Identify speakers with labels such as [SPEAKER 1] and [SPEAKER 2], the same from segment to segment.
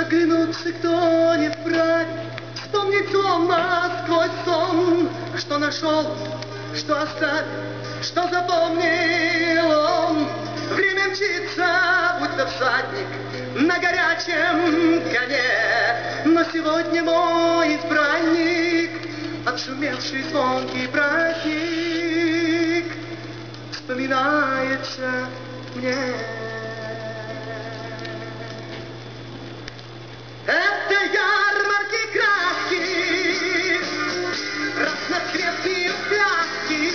[SPEAKER 1] Оглянуться, кто не вправе, вспомнить словно сквозь сон, что нашел, что оставил, что запомнил он. Время мчится, будто всадник на горячем коне, но сегодня мой избранник, отшумевший звонкий праздник, вспоминается мне. Это ярмарки краски, разноцветные пляски,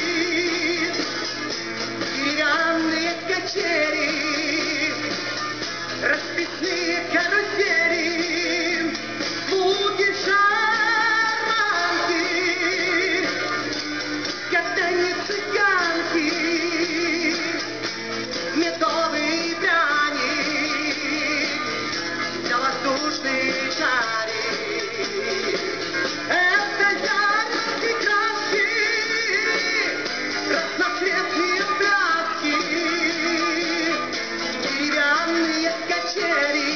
[SPEAKER 1] деревянные качели, расписные карусели, звуки шарманки, катанье цыганки, медовый пряник, да воздушный шарик. Это яркие краски, разноцветные пляски, деревянные качели,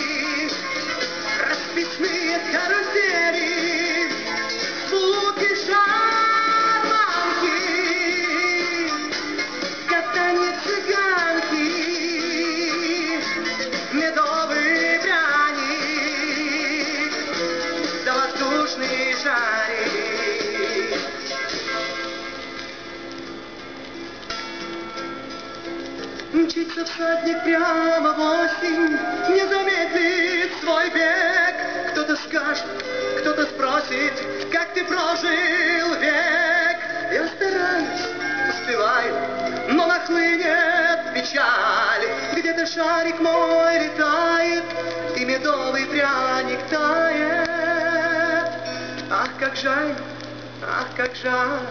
[SPEAKER 1] расписные карусели, звуки шарманки, катанье цыганки, медовый пряник, да воздушный шарик. Мчится всадник прямо в осень, не замедлит свой бег. Кто-то скажет, кто-то спросит, как ты прожил век. Я стараюсь, успеваю, но нахлынет печаль. Где-то шарик мой летает, и медовый пряник тает. Ах, как жаль, ах, как жаль.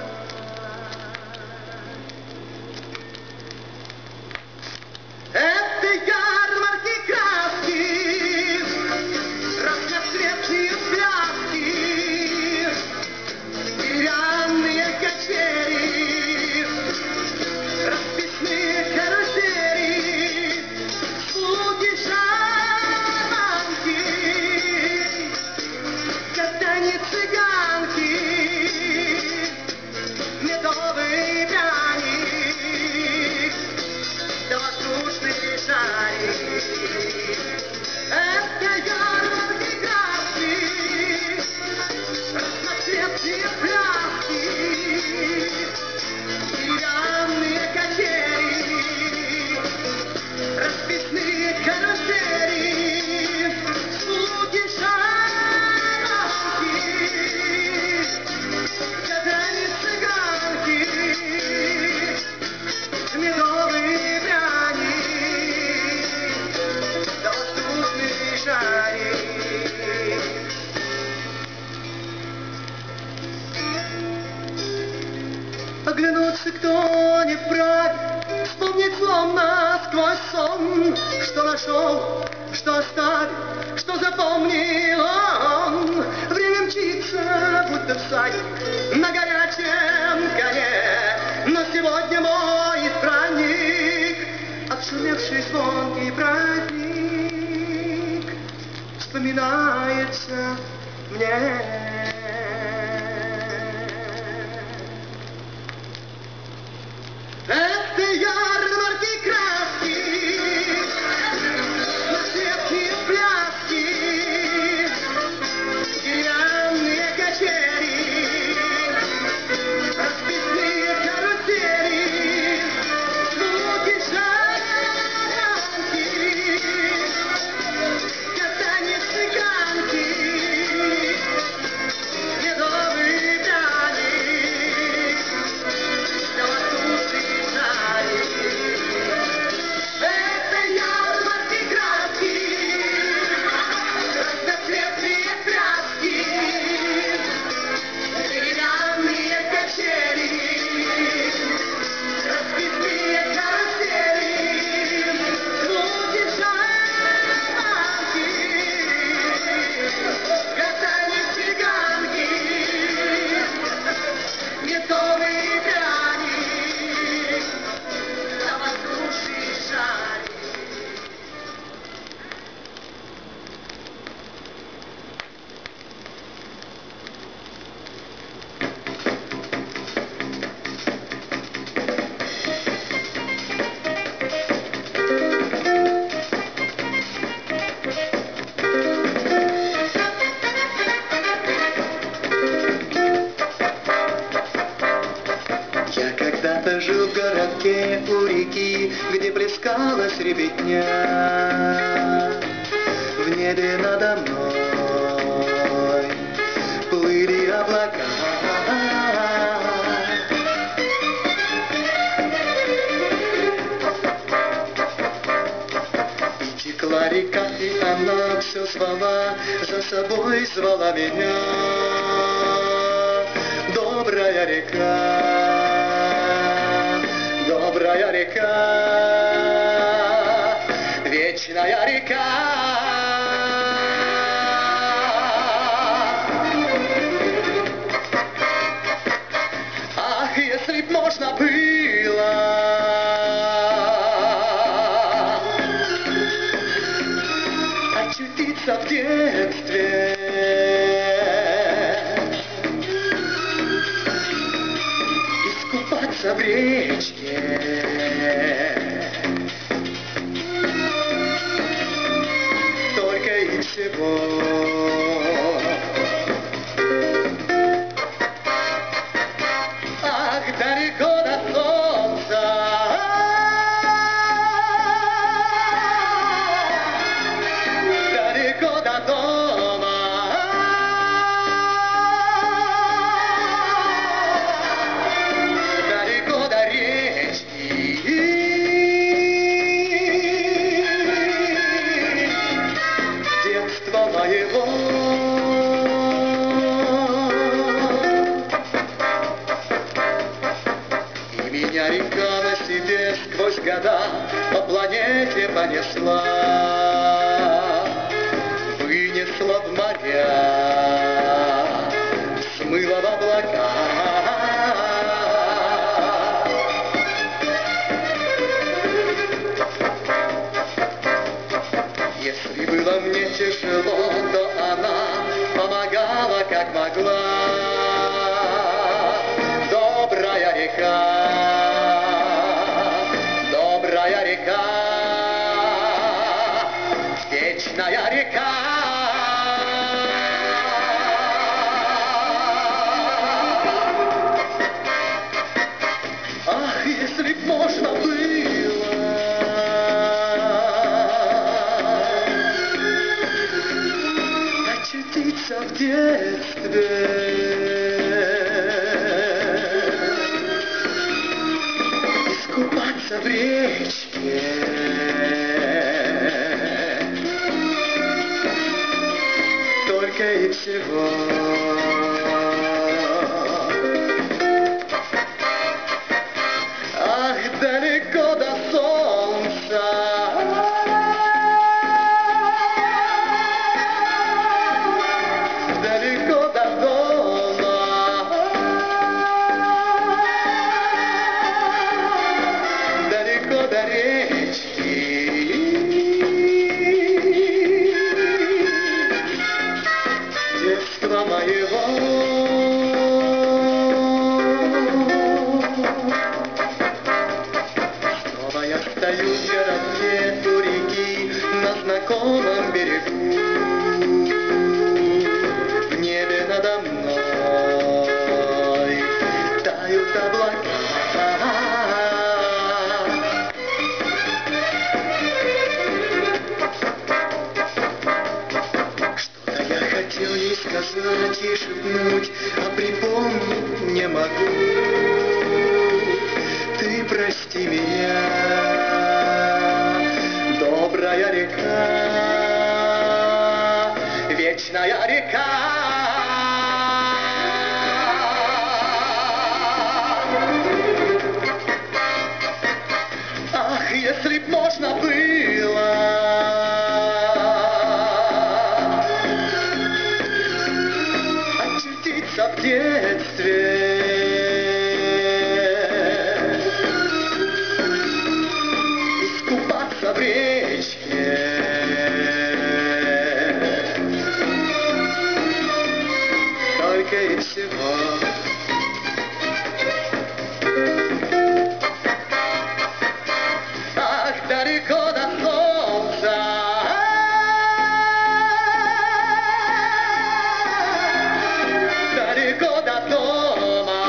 [SPEAKER 1] Это ярмарки краски, разноцветные пляски, деревянные качели, расписные карусели, звуки шарманки, катанье цыганки, медовый пряник, да воздушный шарик. Это ярмарки краски, разноцветные пляски, деревянные качели, расписные карусели, звуки шарманки, катанье цыганки, медовый пряник, да воздушный шарик. Оглянуться, кто не вправе, вспомнить словно сквозь сон, что нашел, что оставил, что запомнил он. Время мчится, будто всадник на горячем коне, но сегодня мой избранник, отшумевший звонкий праздник, вспоминается мне. Это ярмарки краски, разноцветные пляски, деревянные качели, расписные карусели, звуки шарманки, катанье цыганки, смеркалась ребятня, в небе надо мной плыли облака. И текла река, и она все звала, за собой звала меня. Добрая река, добрая река, вечная река. Ах, если б можно было очутиться в детстве, искупаться в речке, только и всего. Ах, далеко до солнца, далеко до дома, далеко до речки, детства моего. И меня река на себе сквозь года по планете понесла, вынесла в моря, смыла в облака. Если было мне тяжело, то она помогала как могла. Добрая река, добрая река, вечная река. Ах, если б можно было очутиться в детстве, искупаться в речке, только и всего. Ах, далеко до солнца, далеко до дома, далеко до речки, детства моего. Снова я стою в городке у реки на знакомом берегу. В небе надо мной тают облака. Что-то я хотел ей сказать и шепнуть, а припомнить не могу. Ты прости меня, добрая река, вечная река. Ах, если б можно было очутиться в детстве, искупаться в речке, только и всего. Ах, далеко до солнца, далеко до дома,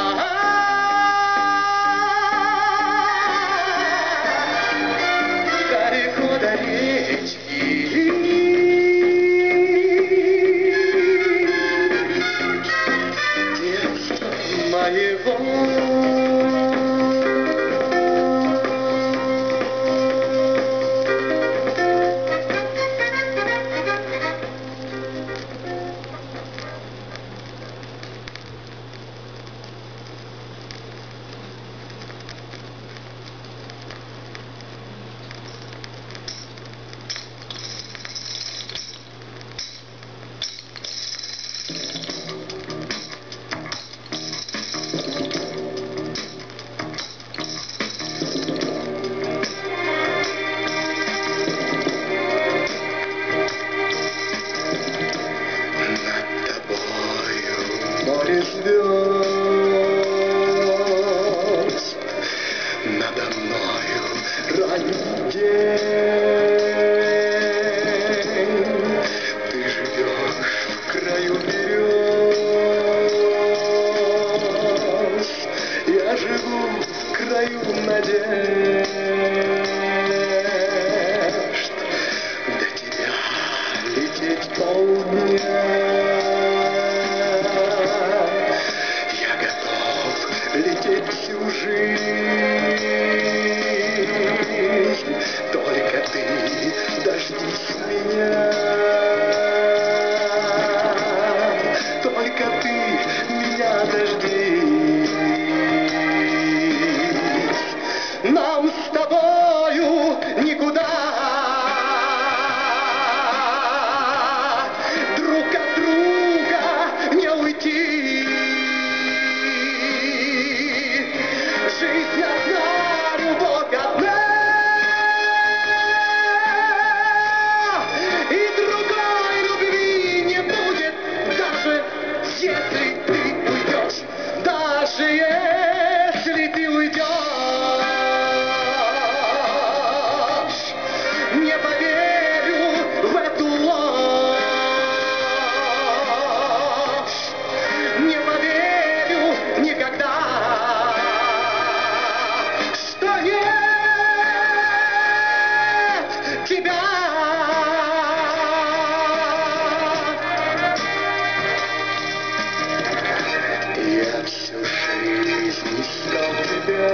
[SPEAKER 1] его. Звезд надо мною ранний день. Ты живешь в краю берез, я живу в краю надежд. До тебя лететь полдня. Лететь всю жизнь, только ты дождись меня, только ты меня дождись. Нам с тобою никуда друг от друга не уйти. Жизнь одна, любовь одна, и другой любви не будет, даже если ты уйдешь, даже если ты уйдешь. Не поверю в эту ложь, не поверю никогда. Тебя. Я всю жизнь искал тебя,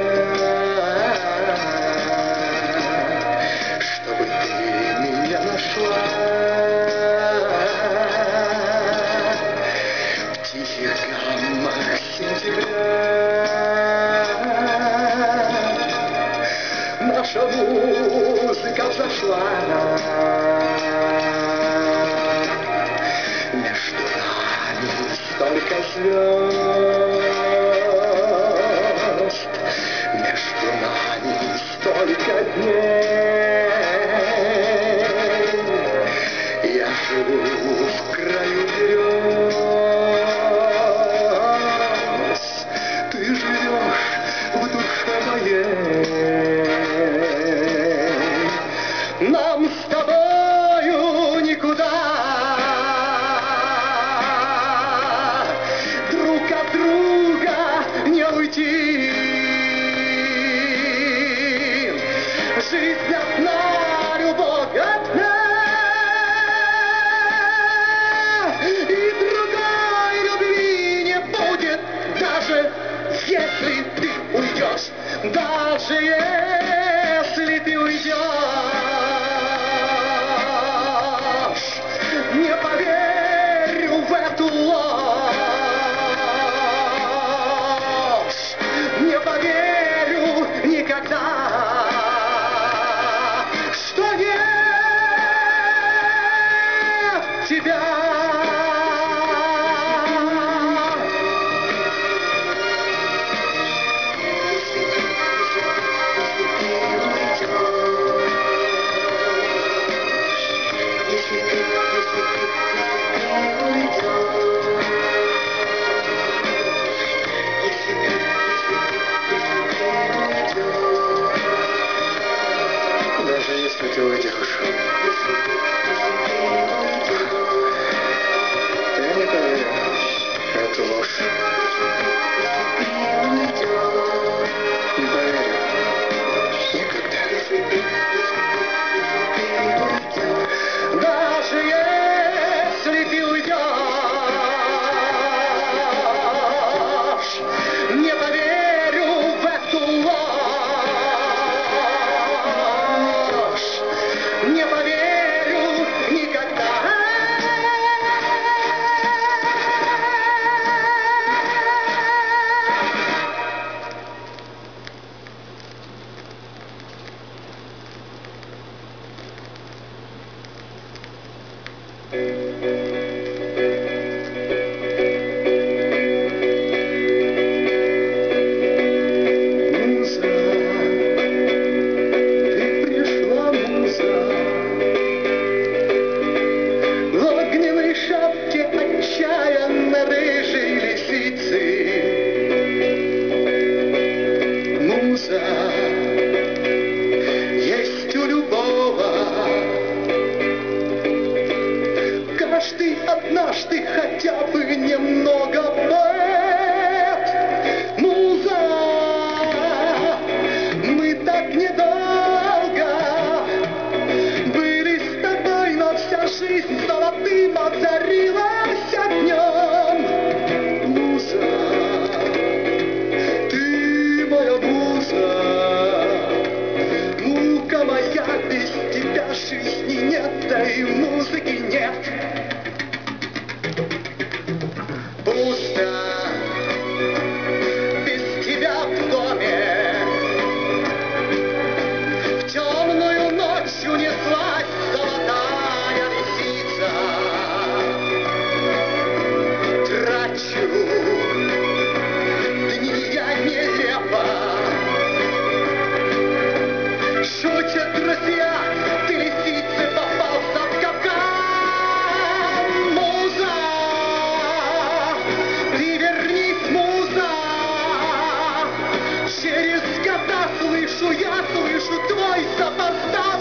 [SPEAKER 1] чтобы ты меня нашла. В тихих гаммах сентября наша музыка взошла. Между нами столько звезд, между нами столько дней. Я живу в краю берез, ты живешь в душе моей. Нам с тобою никуда друг от друга не уйти. Жизнь одна, любовь одна, и другой любви не будет, даже если ты уйдешь, даже если ты уйдешь. Не поверю в эту ложь, не поверю никогда, что нет тебя. Даже если ты уйдешь, я не поверю в эту ложь. Не поверю никогда. Даже если ты уйдешь, душу твой сопоставить.